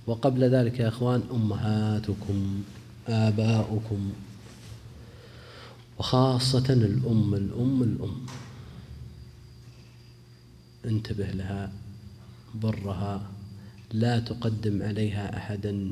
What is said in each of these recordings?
وقبل ذلك يا أخوان أمهاتكم، آباؤكم، وخاصة الأم انتبه لها، برها، لا تقدم عليها أحدا.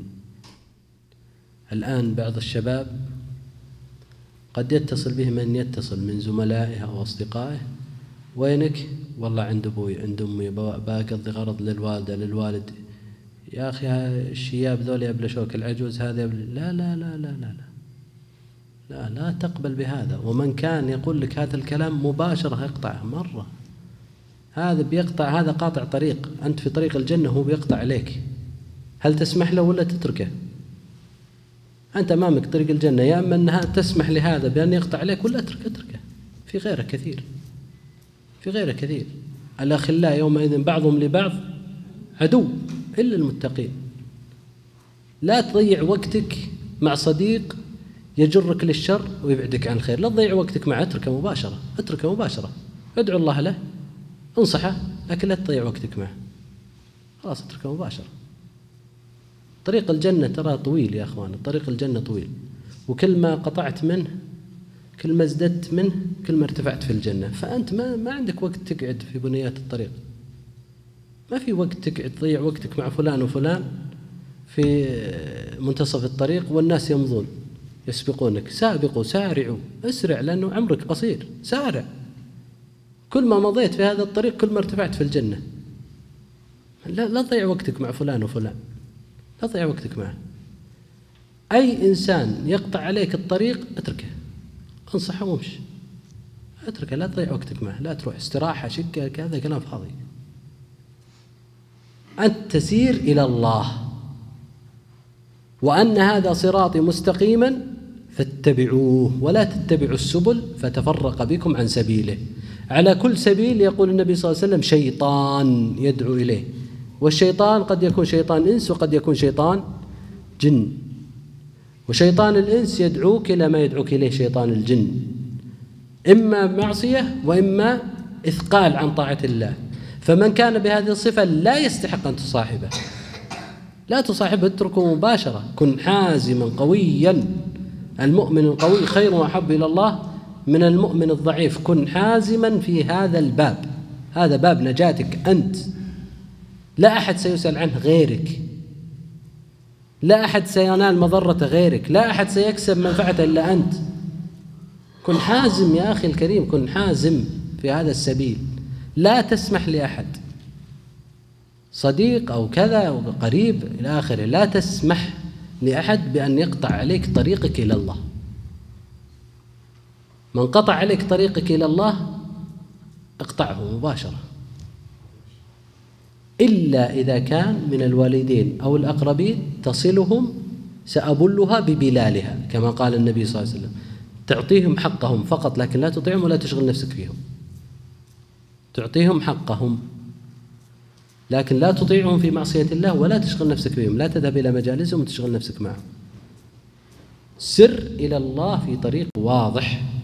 الآن بعض الشباب قد يتصل به من يتصل من زملائه أو أصدقائه: وينك؟ والله عند أبوي عند أمي، بقضي غرض للوالدة للوالد. يا أخي الشياب ذولي يبلشوك، العجوز هذا لا لا لا لا لا لا لا تقبل بهذا. ومن كان يقول لك هذا الكلام مباشرة اقطعه مرة. هذا بيقطع، هذا قاطع طريق، أنت في طريق الجنة هو بيقطع عليك. هل تسمح له ولا تتركه؟ أنت أمامك طريق الجنة، يا أما أنها تسمح لهذا بأن يقطع عليك ولا اتركه. في غيره كثير، في غيره كثير. الأخلاء يومئذ بعضهم لبعض عدو إلا المتقين. لا تضيع وقتك مع صديق يجرك للشر ويبعدك عن الخير. لا تضيع وقتك معه، اتركه مباشرة، اتركه مباشرة، ادعو الله له، انصحه، لكن لا تضيع وقتك معه، خلاص اتركه مباشرة. طريق الجنة ترى طويل يا أخوان، طريق الجنة طويل، وكل ما قطعت منه، كل ما ازددت منه، كل ما ارتفعت في الجنة. فأنت ما عندك وقت تقعد في بنيات الطريق، ما في وقت تقعد تضيع وقتك مع فلان وفلان في منتصف الطريق والناس يمضون يسبقونك. سابقوا، سارعوا، اسرع، لأنه عمرك قصير، سارع. كل ما مضيت في هذا الطريق كل ما ارتفعت في الجنة. لا تضيع وقتك مع فلان وفلان، لا تضيع وقتك معه. أي إنسان يقطع عليك الطريق اتركه، انصحه وامشي، اتركه، لا تضيع وقتك معه. لا تروح استراحة شقة كذا كلام فاضي. أنت تسير إلى الله، وأن هذا صراطي مستقيما فاتبعوه ولا تتبعوا السبل فتفرق بكم عن سبيله. على كل سبيل يقول النبي صلى الله عليه وسلم شيطان يدعو إليه، والشيطان قد يكون شيطان إنس وقد يكون شيطان جن. وشيطان الإنس يدعوك إلى ما يدعوك إليه شيطان الجن، إما معصية وإما إثقال عن طاعة الله. فمن كان بهذه الصفة لا يستحق أن تصاحبه، لا تصاحبه، اتركه مباشرة. كن حازما قويا. المؤمن القوي خير وأحب إلى الله من المؤمن الضعيف. كن حازما في هذا الباب، هذا باب نجاتك أنت، لا أحد سيسأل عنه غيرك، لا أحد سينال مضرة غيرك، لا أحد سيكسب منفعة إلا أنت. كن حازم يا أخي الكريم، كن حازم في هذا السبيل. لا تسمح لأحد، صديق أو كذا أو قريب إلى آخره، لا تسمح لأحد بأن يقطع عليك طريقك إلى الله. من قطع عليك طريقك إلى الله اقطعه مباشرة، إلا إذا كان من الوالدين أو الأقربين تصلهم سأبلها ببلالها، كما قال النبي صلى الله عليه وسلم: تعطيهم حقهم فقط، لكن لا تطيعهم ولا تشغل نفسك فيهم. تعطيهم حقهم لكن لا تطيعهم في معصية الله ولا تشغل نفسك بهم، لا تذهب إلى مجالسهم وتشغل نفسك معهم. سر إلى الله في طريق واضح.